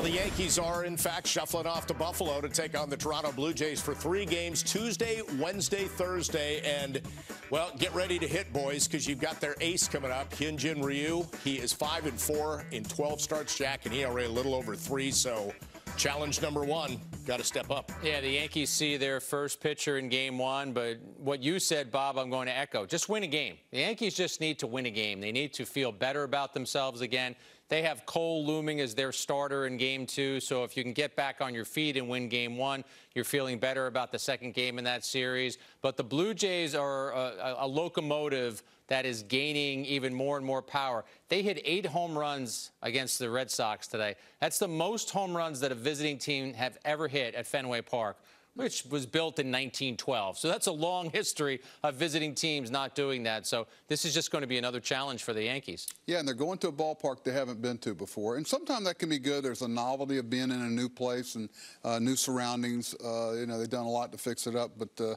Well, the Yankees are, in fact, shuffling off to Buffalo to take on the Toronto Blue Jays for 3 games, Tuesday, Wednesday, Thursday. And, well, get ready to hit, boys, because you've got their ace coming up, Hyun-Jin Ryu. He is 5-4 in 12 starts, Jack, and ERA a little over 3. So challenge number 1, got to step up. Yeah, the Yankees see their first pitcher in game 1, but what you said, Bob, I'm going to echo. Just win a game. The Yankees just need to win a game. They need to feel better about themselves again. They have Cole looming as their starter in game 2, so if you can get back on your feet and win game 1, you're feeling better about the second game in that series. But the Blue Jays are a locomotive that is gaining even more and more power. They hit 8 home runs against the Red Sox today. That's the most home runs that a visiting team have ever hit at Fenway Park, which was built in 1912. So that's a long history of visiting teams not doing that. So this is just going to be another challenge for the Yankees. Yeah, and they're going to a ballpark they haven't been to before. And sometimes that can be good. There's a novelty of being in a new place and new surroundings. You know, they've done a lot to fix it up. But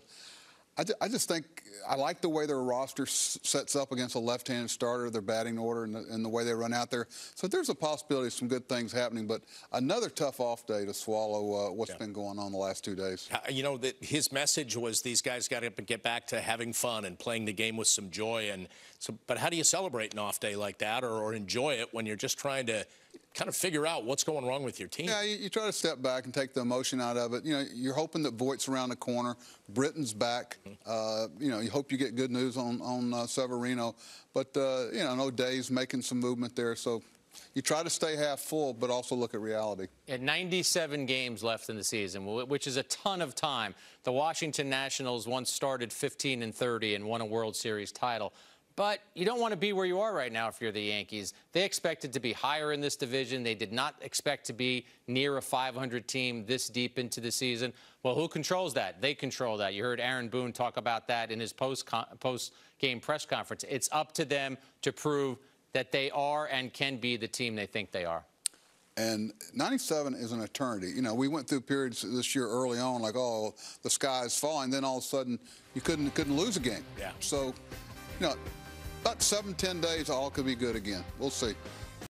I just think I like the way their roster sets up against a left-handed starter, their batting order, and the way they run out there. So there's a possibility of some good things happening, but another tough off day to swallow what's been going on the last 2 days. You know, his message was these guys got to get back to having fun and playing the game with some joy. And so, but how do you celebrate an off day like that or enjoy it when you're just trying to kind of figure out what's going wrong with your team? Yeah, you try to step back and take the emotion out of it. You know, you're hoping that Voigt's around the corner, Britton's back. You know, you hope you get good news on Severino. But, you know, O'Day's making some movement there. So you try to stay half full, but also look at reality. At 97 games left in the season, which is a ton of time. The Washington Nationals once started 15-30 and won a World Series title. But you don't want to be where you are right now if you're the Yankees. They expected to be higher in this division. They did not expect to be near a 500 team this deep into the season. Well, who controls that? They control that. You heard Aaron Boone talk about that in his post-game press conference. It's up to them to prove that they are and can be the team they think they are. And 97 is an eternity. You know, we went through periods this year early on like, oh, the sky's falling. Then all of a sudden, you couldn't lose a game. Yeah. So, you know, about 7-10 days, all could be good again. We'll see.